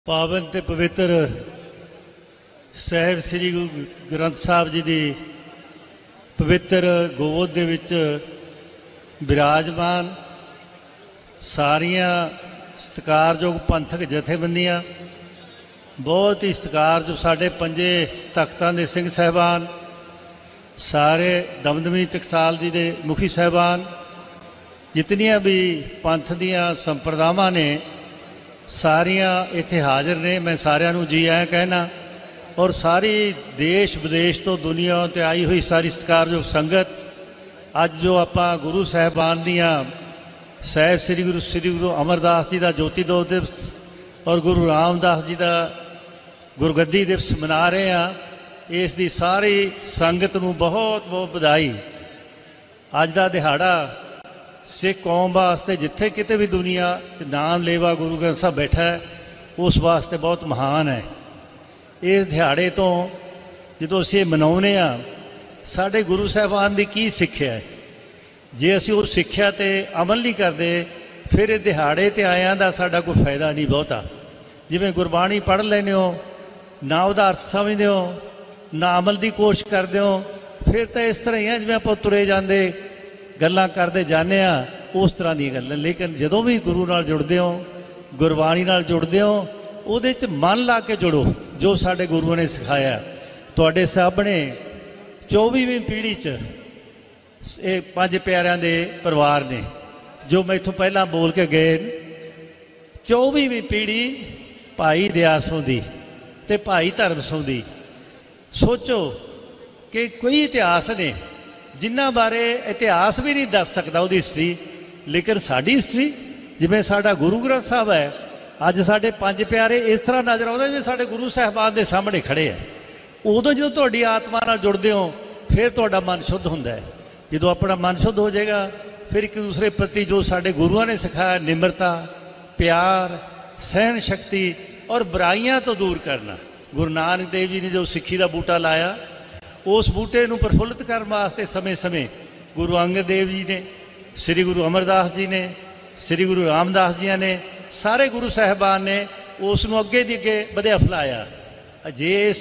पावन ते पवित्र साहिब श्री गुरु ग्रंथ साहब जी की पवित्र गोद दे विच विराजमान सारिया सत्कारयोग पंथक जथेबंदियां, बहुत ही सत्कारयोग साढ़े पंजे तख्तां दे सिंह साहबान, सारे दमदमी टकसाल जी के मुखी साहबान, जितनियां भी पंथ दियां संप्रदावां ने सारिया इत्थे हाजिर ने। मैं सारिਆਂ ਨੂੰ जी आया कहना और सारी देश विदेश तो दुनिया ते आई हुई सारी सत्कारयोग संगत, अज जो आपां गुरु साहबान दियां साहिब श्री गुरु अमरदास जी का ज्योति दो दिवस और गुरु रामदास जी का गुरगद्दी दिवस मना रहे हैं। इस दी सारी संगत नूं बहुत बहुत बधाई। अज का दिहाड़ा सिख कौम वास्ते जिथे किते भी दुनिया च नाम लेवा गुरु ग्रंथ साहब बैठा है, उस वास्ते बहुत महान है। इस दिहाड़े तो जो असीं मनाउने आ, साडे गुरु साहबान की की सिक्ख्या है। जे असीं उस सिक्ख्या ते अमल नहीं करते, फिर इस दिहाड़े ते आयां दा साडा कोई फायदा नहीं बहुता। जिवें गुरबाणी पढ़ लैंदे हो, ना उहदा अर्थ समझदे हो, ना अमल की कोशिश करते हो, फिर तो इस तरह ही है जिवें आपां तुरे जांदे गल्लां करते जाने उस तरह दी गल्लां। लेकिन जदों भी गुरु नाल जुड़दे हो, गुरबाणी नाल जुड़दे हो, उहदे च मन ला के जुड़ो जो साडे गुरुओं ने सिखाया। तुहाडे सामने 24वीं पीढ़ी च ये पंज प्यारिਆਂ दे परिवार ने जो मैं इत्थों पहला बोल के गए। 24वीं पीढ़ी भाई दया सिंह दी ते भाई धर्म सिंह दी। सोचो कि कोई इतिहास ने जिन्हां बारे इतिहास भी नहीं दस सकता उसकी हिस्टरी, लेकिन साड़ी हिस्टरी जिवें साडा गुरु ग्रंथ साहब है, अज साडे पंज प्यारे इस तरह नज़र आउंदे जिवें साडे गुरु साहबान दे सामने खड़े है। उदों जो तुहाडी आत्मा नाल जुड़दे हो, फिर तुहाडा मन शुद्ध हुंदा है। जो अपना मन शुद्ध हो जाएगा, फिर एक दूसरे प्रति जो साडे गुरुओं ने सिखाया, निमरता, प्यार, सहन शक्ति और बुराइयां तो दूर करना। गुरु नानक देव जी ने जो सिक्खी का बूटा लाया, उस बूटे नूं प्रफुल्लित करने वास्ते समय समय गुरु अंगद देव जी ने, श्री गुरु अमरदास जी ने, श्री गुरु रामदास जी ने, सारे गुरु साहबान ने उस नूं अगे दी अगे वधिया फैलाया। जे इस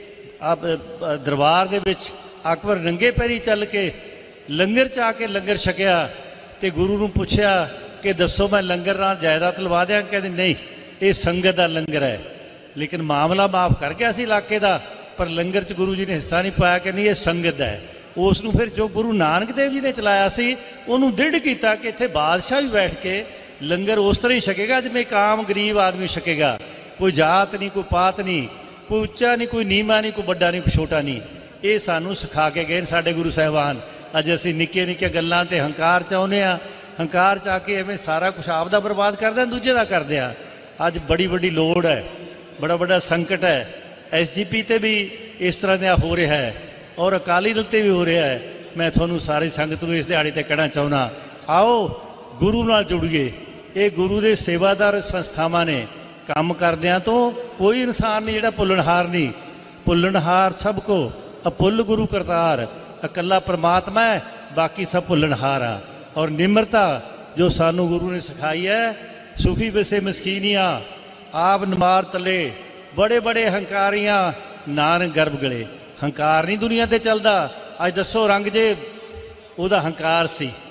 दरबार दे विच अकबर नंगे पैरी चल के लंगर च आके लंगर छकिया तो गुरु नूं पुछया कि दसो मैं लंगर नाल जायदाद लवा दियां? कहते नहीं, ये संगत का लंगर है। लेकिन मामला माफ कर गया सी इलाके का, पर लंगर च गुरु जी ने हिस्सा नहीं पाया कि नहीं ये संगत है। उसनूं फिर जो गुरु नानक देव जी ने चलाया सी, उन्होंने दृढ़ किया कि इत्थे बादशाह भी बैठ के लंगर उस तरह ही छकेगा जिवें एक आम गरीब आदमी छकेगा। कोई जात नहीं, कोई पात नहीं, कोई उच्चा नहीं, कोई नीमा नहीं, कोई बड़ा नहीं, कोई छोटा नहीं। ये सानू सिखा के गए साडे गुरु साहबान। अज असीं निक्कियां निक्कियां गल्लां ते हंकार चाहुंदे आ, हंकार च आके एवें सारा कुछ आपदा बर्बाद करदे आ, दूजे दा करदे आ। अज बड़ी बड़ी लोड़ है, बड़ा बड़ा संकट है। SGP ते भी इस तरह का हो रहा है और अकाली दल ते भी हो रहा है। मैं थोनू सारी संगत नूं इस दिहाड़े ते कहना चाहुंदा, आओ गुरु नाल जुड़िए। ये गुरु के सेवादार संस्थावां ने काम करदिआं तो कोई इंसान नहीं जिहड़ा भुल्लणहार नहीं। भुल्लणहार सबको अपुल गुरु करतार, अकल्ला परमात्मा है, बाकी सब भुल्लणहार आ। और निमरता जो सानू गुरु ने सिखाई है, सुखी वैसे मस्कीनियाँ आप नमार तले, बड़े बड़े हंकारियां नानक गर्भ गले। हंकार नहीं दुनिया ते चलदा। अज दसो रंगजेब उहदा हंकार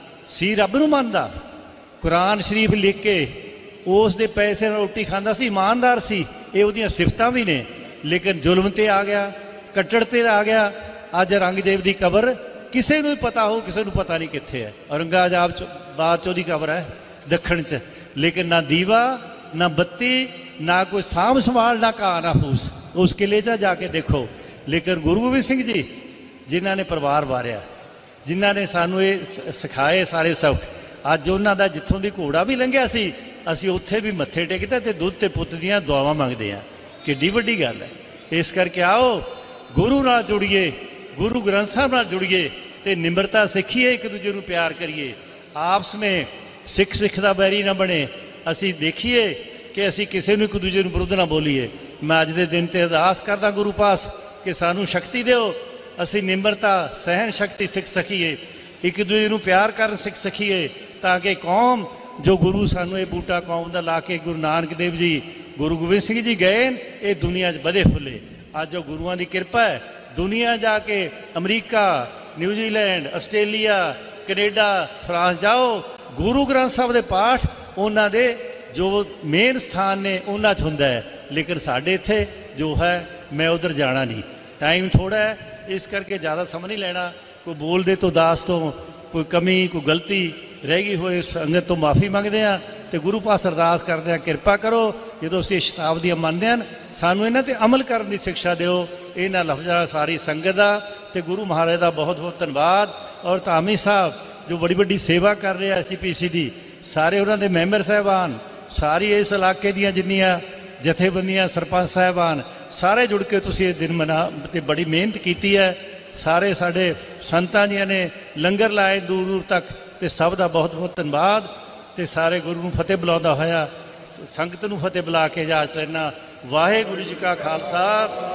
सी रब नूं मनदा। कुरान शरीफ लिख के उस दे पैसे नाल रोटी खांदा सी, ईमानदार सी। ये उहदियां सिफतां भी ने, लेकिन जुल्म ते आ गया, कट्टड़ ते आ गया। अज रंगजेब दी कबर किसे नूं पता हो, किसे नूं पता नहीं कित्थे है। औरंगाबाद च उहदी कबर है दखण च, लेकिन ना दीवा, ना बत्ती, ना कोई साम संभाल, ना घा, ना फूस। उस किले च जाके देखो। लेकिन गुरु गोबिंद सिंह जी जिन्हों ने परिवार वारिया, जिन्होंने सानू ये सिखाए सारे सब, अज उन्हों का जितों भी घोड़ा भी लंघिया सी, असीं उत्थे भी मत्थे टेकते ते दुध ते पुत्त दियां दुआवां मंगदे आ। किड्डी वड्डी गल है। इस करके आओ गुरु नाल जुड़िए, गुरु ग्रंथ साहब नाल जुड़िए ते निमरता सीखिए, एक दूजे नूं प्यार करिए। आपस में सिख सिख दा बैरी ना बने। असीं देखिए कि असीं किसी नूं एक दूजे नूं विरुद्ध ना बोलीए। मैं अज दे दिन ते अरदास करदा गुरु पास कि सानू शक्ति दिओ, असीं निमरता सहन शक्ति सीख सकीए, एक दूजे नूं प्यार करन सीख सकीए, ताकि कौम जो गुरु सानू ये बूटा कौम दा ला के गुरु नानक देव जी ਗੁਰੂ ਗੋਬਿੰਦ ਸਿੰਘ ਜੀ ਗਏ ਇਹ ਦੁਨੀਆ 'ਚ ਵਧੇ ਫੁੱਲੇ। ਅੱਜ ਉਹ ਗੁਰੂਆਂ ਦੀ ਕਿਰਪਾ ਹੈ, ਦੁਨੀਆ ਜਾ ਕੇ America, New Zealand, Australia, Canada, France ਜਾਓ, ਗੁਰੂ ਗ੍ਰੰਥ ਸਾਹਿਬ ਦੇ ਪਾਠ ਉਹਨਾਂ ਦੇ ਜੋ ਮੇਨ ਸਥਾਨ ਨੇ ਉਹਨਾਂ 'ਚ ਹੁੰਦਾ ਹੈ। ਲੇਕਿਨ ਸਾਡੇ ਇੱਥੇ ਜੋ ਹੈ ਮੈਂ ਉਧਰ ਜਾਣਾ ਨਹੀਂ, ਟਾਈਮ ਥੋੜ੍ਹਾ ਹੈ, ਇਸ ਕਰਕੇ ਜ਼ਿਆਦਾ ਸਮਾਂ ਨਹੀਂ ਲੈਣਾ। ਕੋਈ ਬੋਲਦੇ ਤੋਂ ਦਾਸ ਤੋਂ ਕੋਈ ਕਮੀ ਕੋਈ ਗਲਤੀ ਰਹਿ ਗਈ ਹੋਏ ਸੰਗਤ ਤੋਂ ਮਾਫੀ ਮੰਗਦੇ ਹਾਂ ਅਤੇ ਗੁਰੂ ਪਾਸ ਅਰਦਾਸ ਕਰਦੇ ਹਾਂ ਕਿਰਪਾ ਕਰੋ ਜਦੋਂ ਅਸੀਂ ਸ਼ਤਾਬਦੀਆਂ ਮੰਨਦੇ ਹਨ ਸਾਨੂੰ ਇਹਨਾਂ 'ਤੇ ਅਮਲ ਕਰਨ ਦੀ ਸਿਕਸ਼ਾ ਦਿਓ। ਇਹਨਾਂ ਲਫ਼ਜ਼ਾਂ ਸਾਰੀ ਸੰਗਤ ਦਾ ਅਤੇ ਗੁਰੂ ਮਹਾਰਾਜ ਦਾ ਬਹੁਤ ਬਹੁਤ ਧੰਨਵਾਦ। ਔਰ ਧਾਮੀ ਸਾਹਿਬ ਜੋ ਬੜੀ ਵੱਡੀ ਸੇਵਾ ਕਰ ਰਹੇ SCPC ਦੀ, ਸਾਰੇ ਉਹਨਾਂ ਦੇ ਮੈਂਬਰ ਸਾਹਿਬਾਨ, ਸਾਰੀ ਇਸ ਇਲਾਕੇ ਦੀਆਂ ਜਿੰਨੀਆਂ ਜਥੇਬੰਦੀਆਂ, ਸਰਪੰਚ ਸਾਹਿਬਾਨ, ਸਾਰੇ ਜੁੜ ਕੇ ਤੁਸੀਂ ਇਹ ਦਿਨ ਮਨਾ ਅਤੇ ਬੜੀ ਮਿਹਨਤ ਕੀਤੀ ਹੈ। ਸਾਰੇ ਸਾਡੇ ਸੰਤਾਂ ਜੀਆਂ ਨੇ ਲੰਗਰ ਲਾਏ ਦੂਰ ਦੂਰ ਤੱਕ, ਅਤੇ ਸਭ ਦਾ ਬਹੁਤ ਬਹੁਤ ਧੰਨਵਾਦ। ਅਤੇ ਸਾਰੇ ਗੁਰੂ ਨੂੰ ਫਤਿਹ ਬੁਲਾਉਂਦਾ ਹੋਇਆ ਸੰਗਤ ਨੂੰ ਫਤਿਹ ਬੁਲਾ ਕੇ ਇਜਾਜ਼ਤ ਲੈਣਾ। ਵਾਹਿਗੁਰੂ ਜੀ ਕਾ ਖਾਲਸਾ,